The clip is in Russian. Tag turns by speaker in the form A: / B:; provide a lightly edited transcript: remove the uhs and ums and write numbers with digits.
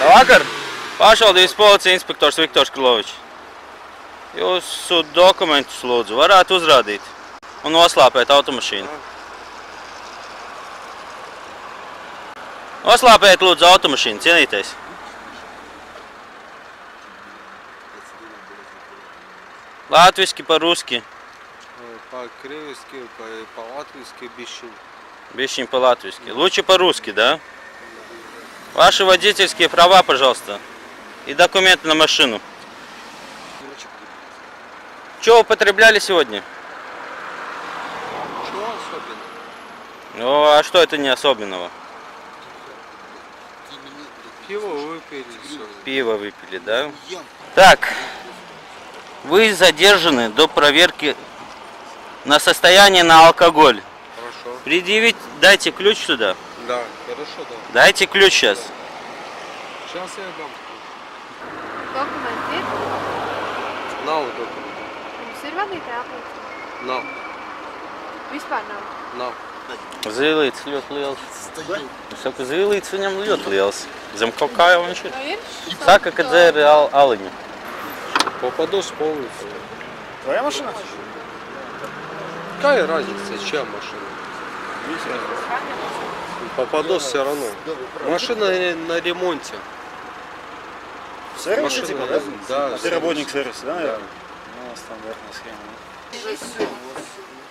A: Vakar pašvaldības policija inspektors Viktors Krilovičs. Jūsu dokumentus lūdzu varētu uzrādīt un noslāpēt automašīnu. Noslāpēt lūdzu automašīnu, cienītais. Латвийский по-русски.
B: По-кривски, по-латвийски, бищин.
A: Бищин по-латвийски. Лучше по-русски, да? Ваши водительские права, пожалуйста. И документы на машину. Что употребляли сегодня?
B: Что особенно?
A: Ну, а что это не особенного?
B: Пиво выпили.
A: Пиво выпили, да? Так, вы задержаны до проверки на состояние на алкоголь.
B: Хорошо.
A: Предъявить, дайте ключ сюда.
B: Да, хорошо, да.
A: Дайте ключ сейчас.
B: Сейчас я дам.
C: Dokumenti ir?
B: Nav dokumentu.
C: Jums ir vadītāja apliecība?
B: Nav.
C: Vispār nav.
B: Nav.
A: Zīlīts ļoti liels. Es saku, zīlīts viņam ļoti liels. Zem kaut kā jau viņš ir.
C: No ir?
A: Saka, ka dzēri aliņu.
B: Попаду с полностью.
D: Твоя машина?
B: Какая разница, чья машина? Попаду все равно. Машина на ремонте.
D: В сервисе
B: Машина,
D: типа, да?
B: Да.
D: Ты работник сервиса, да, наверное?
B: Да.
D: Ну, стандартная схема.